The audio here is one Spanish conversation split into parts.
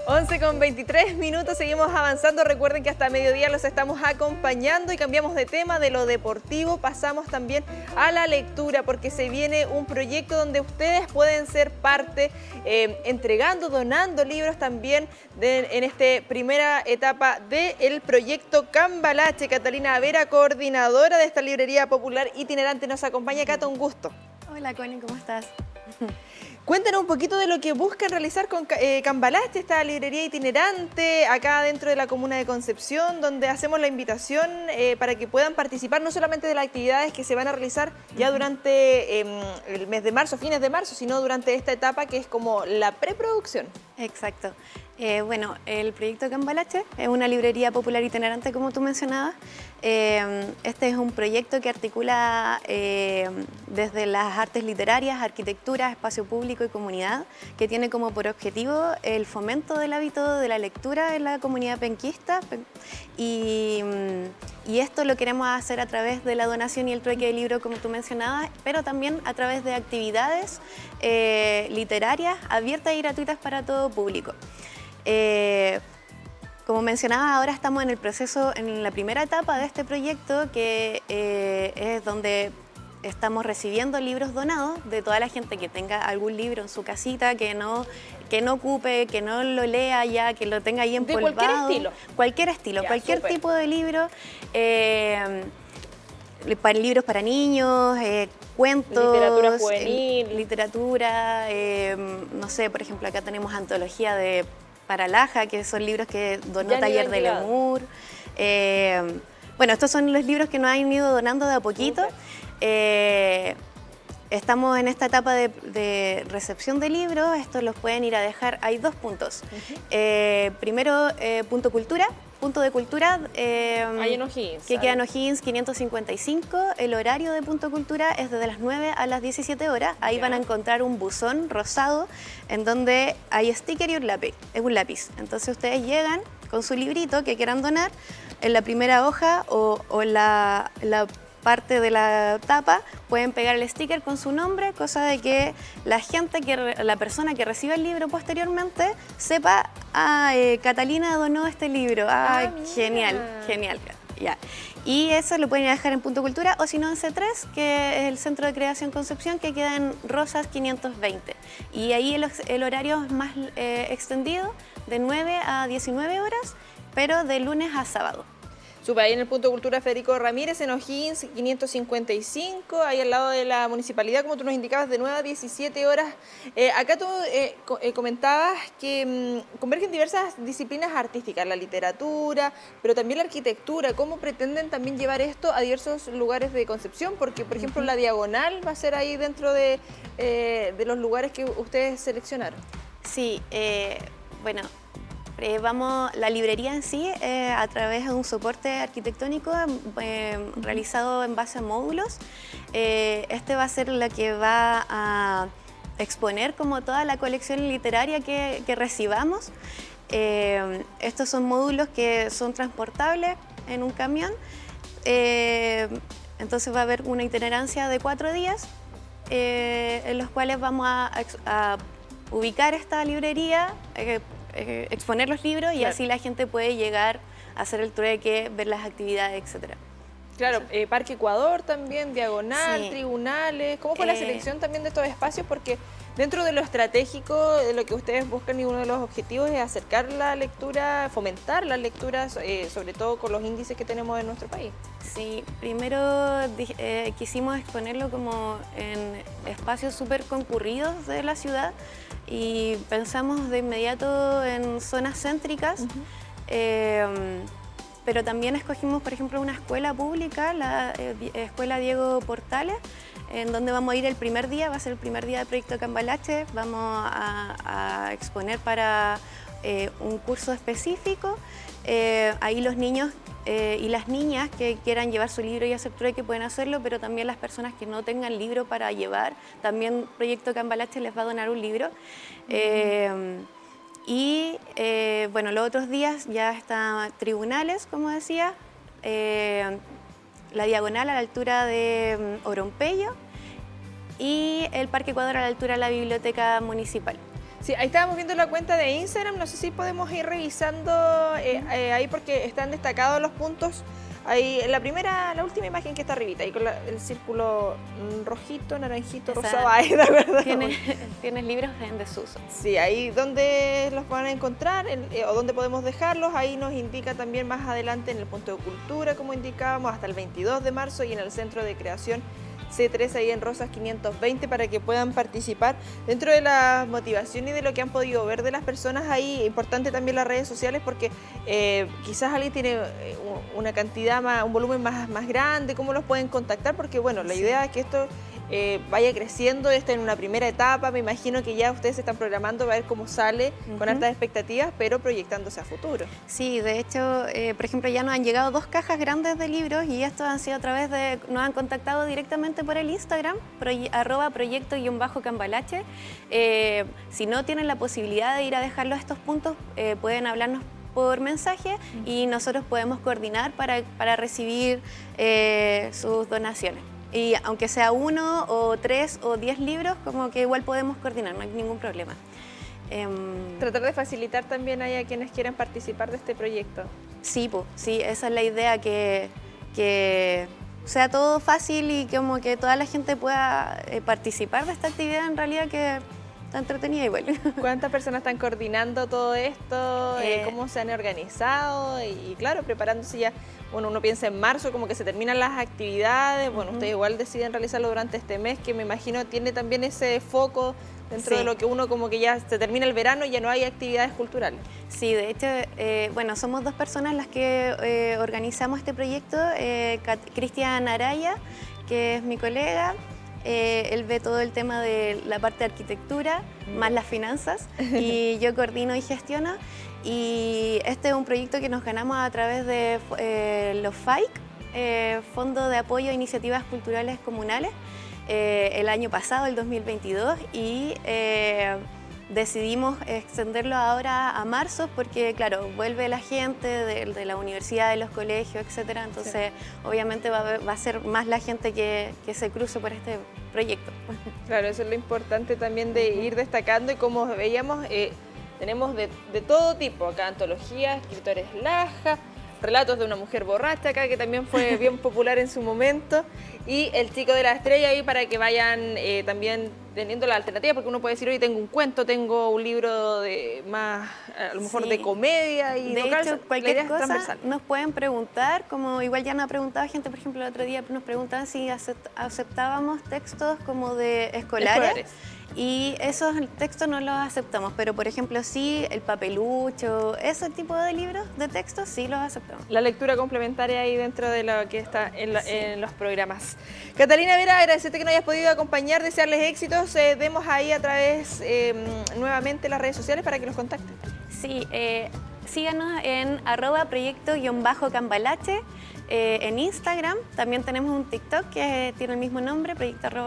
11:23, seguimos avanzando. Recuerden que hasta mediodía los estamos acompañando y cambiamos de tema. De lo deportivo pasamos también a la lectura, porque se viene un proyecto donde ustedes pueden ser parte, entregando, donando libros también en esta primera etapa del proyecto Cambalache. Catalina Vera, coordinadora de esta librería popular itinerante, nos acompaña. Cata, un gusto. Hola Connie, ¿cómo estás? Cuéntanos un poquito de lo que buscan realizar con Cambalache, esta librería itinerante acá dentro de la comuna de Concepción, donde hacemos la invitación para que puedan participar no solamente de las actividades que se van a realizar ya durante el mes de marzo, fines de marzo, sino durante esta etapa que es como la preproducción. Exacto. Bueno, el proyecto Cambalache es una librería popular itinerante, como tú mencionabas. Este es un proyecto que articula desde las artes literarias, arquitectura, espacio público y comunidad, que tiene como por objetivo el fomento del hábito de la lectura en la comunidad penquista. Y esto lo queremos hacer a través de la donación y el trueque de libros, como tú mencionabas, pero también a través de actividades literarias abiertas y gratuitas para todo público. Como mencionaba, ahora estamos en el proceso, en la primera etapa de este proyecto, que es donde estamos recibiendo libros donados de toda la gente que tenga algún libro en su casita, que no ocupe, que no lo lea ya, que lo tenga ahí empolvado. ¿De cualquier estilo? Cualquier estilo, ya, cualquier super. Tipo de libro. Libros para niños, cuentos, literatura juvenil, literatura, no sé, por ejemplo, acá tenemos antología de para Laja, que son libros que donó Taller de Lemur. Bueno, estos son los libros que nos han ido donando de a poquito. Estamos en esta etapa de recepción de libros. Estos los pueden ir a dejar. Hay dos puntos. Primero, punto de cultura, ahí en O'Higgins, que queda en O'Higgins 555. El horario de punto cultura es desde las 9 a las 17 horas. Ahí van a encontrar un buzón rosado en donde hay sticker y un lápiz. Entonces ustedes llegan con su librito que quieran donar. En la primera hoja o en la parte de la tapa pueden pegar el sticker con su nombre, cosa de que la persona que reciba el libro posteriormente sepa, Catalina donó este libro. Genial. Ya. Y eso lo pueden dejar en Punto Cultura o si no en C3, que es el Centro de Creación Concepción, que queda en Rosas 520. Y ahí el horario es más extendido, de 9 a 19 horas, pero de lunes a sábado. Ahí en el Punto Cultura Federico Ramírez, en O'Higgins 555, ahí al lado de la municipalidad, como tú nos indicabas, de 9 a 17 horas. Acá tú comentabas que convergen diversas disciplinas artísticas, la literatura, pero también la arquitectura. ¿Cómo pretenden también llevar esto a diversos lugares de Concepción? Porque, por ejemplo, la Diagonal va a ser ahí dentro de los lugares que ustedes seleccionaron. Sí, bueno. La librería en sí, a través de un soporte arquitectónico realizado en base a módulos, este va a ser la que va a exponer como toda la colección literaria que recibamos. Estos son módulos que son transportables en un camión, entonces va a haber una itinerancia de 4 días en los cuales vamos a ubicar esta librería, exponer los libros y así la gente puede llegar a hacer el trueque, ver las actividades, etcétera. Claro, Parque Ecuador también, Diagonal, sí. Tribunales. ¿Cómo fue la selección también de estos espacios? Porque dentro de lo estratégico, de lo que ustedes buscan y uno de los objetivos es acercar la lectura, fomentar la lectura, sobre todo con los índices que tenemos en nuestro país. Sí, primero quisimos exponerlo como en espacios súper concurridos de la ciudad y pensamos de inmediato en zonas céntricas, pero también escogimos, por ejemplo, una escuela pública, la Escuela Diego Portales, en donde vamos a ir el primer día, va a ser el primer día del proyecto Cambalache, vamos a exponer para un curso específico. Ahí los niños y las niñas que quieran llevar su libro y hacer trueque pueden hacerlo, pero también las personas que no tengan libro para llevar, también Proyecto Cambalache les va a donar un libro. Bueno, los otros días ya están Tribunales, como decía, la Diagonal a la altura de Orompeyo y el Parque Ecuador a la altura de la Biblioteca Municipal. Sí, ahí estábamos viendo la cuenta de Instagram, no sé si podemos ir revisando ahí porque están destacados los puntos. Ahí, la última imagen que está arribita, ahí con el círculo rojito, naranjito, rosado, ahí, ¿de acuerdo? Tienes libros en desuso. Sí, ahí donde los van a encontrar o donde podemos dejarlos, ahí nos indica también más adelante en el punto de cultura, como indicábamos, hasta el 22 de marzo y en el Centro de Creación C3 ahí en Rosas 520 para que puedan participar. Dentro de la motivación y de lo que han podido ver de las personas ahí, importante también las redes sociales porque quizás alguien tiene una cantidad, un volumen más grande, ¿cómo los pueden contactar? Porque bueno, la idea es que esto vaya creciendo, está en una primera etapa, me imagino que ya ustedes se están programando para ver cómo sale con altas expectativas, pero proyectándose a futuro. Sí, de hecho, por ejemplo, ya nos han llegado 2 cajas grandes de libros y estos han sido a través de, nos han contactado directamente por el Instagram, @proyecto_cambalache. Si no tienen la posibilidad de ir a dejarlo a estos puntos, pueden hablarnos por mensaje y nosotros podemos coordinar para recibir sus donaciones. Y aunque sea 1 o 3 o 10 libros, como que igual podemos coordinar, no hay ningún problema. Tratar de facilitar también a quienes quieran participar de este proyecto. Sí, sí, esa es la idea, que sea todo fácil y como que toda la gente pueda participar de esta actividad, en realidad que está entretenida igual. ¿Cuántas personas están coordinando todo esto? ¿Cómo se han organizado? Y claro, preparándose ya. Bueno, uno piensa en marzo, como que se terminan las actividades. Bueno, ustedes igual deciden realizarlo durante este mes, que me imagino tiene también ese foco dentro de lo que uno como que ya se termina el verano y ya no hay actividades culturales. Sí, de hecho, bueno, somos 2 personas las que organizamos este proyecto. Cristian Araya, que es mi colega, él ve todo el tema de la parte de arquitectura, más las finanzas, y yo coordino y gestiono. Y este es un proyecto que nos ganamos a través de los FAIC, Fondo de Apoyo a Iniciativas Culturales Comunales, el año pasado, el 2022, y decidimos extenderlo ahora a marzo porque, claro, vuelve la gente de la universidad, de los colegios, etcétera. Entonces, obviamente va a ser más la gente que se cruce por este proyecto. Claro, eso es lo importante también de ir destacando y como veíamos, tenemos de todo tipo acá, antologías, escritores Laja, relatos de una mujer borracha acá, que también fue bien popular en su momento, y El chico de la estrella ahí para que vayan también teniendo la alternativa, porque uno puede decir, oye, tengo un cuento, tengo un libro de más, a lo mejor de comedia, y de hecho, cualquier cosa transversal. Nos pueden preguntar, como igual ya nos ha preguntado gente, por ejemplo, el otro día nos preguntaban si aceptábamos textos como de escolares. Y esos textos no los aceptamos, pero por ejemplo sí, el papelucho, ese tipo de libros, de textos, sí los aceptamos. La lectura complementaria ahí dentro de lo que está en los programas. Catalina Vera, agradecerte que nos hayas podido acompañar, desearles éxitos. Demos ahí a través nuevamente las redes sociales para que los contacten. Sí, síganos en @proyecto_cambalache en Instagram. También tenemos un TikTok que tiene el mismo nombre,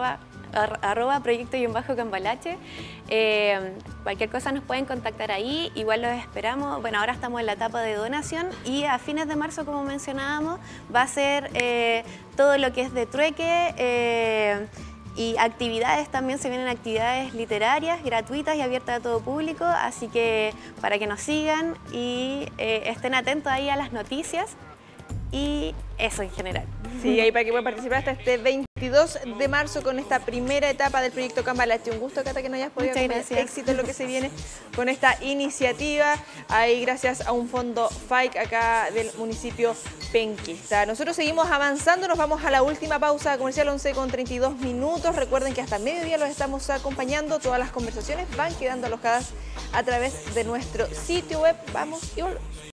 proyecto_cambalache. Cualquier cosa nos pueden contactar ahí, igual los esperamos. Bueno, ahora estamos en la etapa de donación y a fines de marzo, como mencionábamos, va a ser todo lo que es de trueque y actividades. También se vienen actividades literarias gratuitas y abiertas a todo público, así que para que nos sigan y estén atentos ahí a las noticias. Y eso en general. Sí, ahí para que puedan participar hasta este 22 de marzo con esta primera etapa del proyecto Cambalache. Un gusto, Cata, que nos hayas podido acompañar. Éxito en lo que se viene con esta iniciativa. Ahí gracias a un fondo FAIC acá del municipio penquista. Nosotros seguimos avanzando, nos vamos a la última pausa comercial, 11:32. Recuerden que hasta mediodía los estamos acompañando. Todas las conversaciones van quedando alojadas a través de nuestro sitio web. Vamos y volvemos.